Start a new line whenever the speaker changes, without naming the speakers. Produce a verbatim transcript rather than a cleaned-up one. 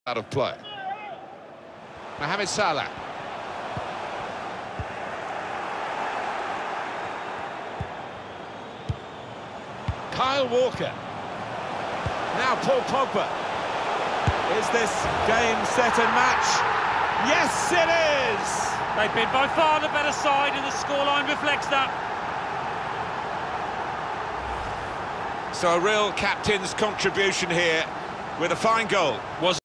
out of play. Mohamed Salah. Kyle Walker. Now Paul Pogba.
Is this game set and match? Yes, it is!
They've been by far the better side, and the scoreline reflects that.
So a real captain's contribution here with a fine goal. Was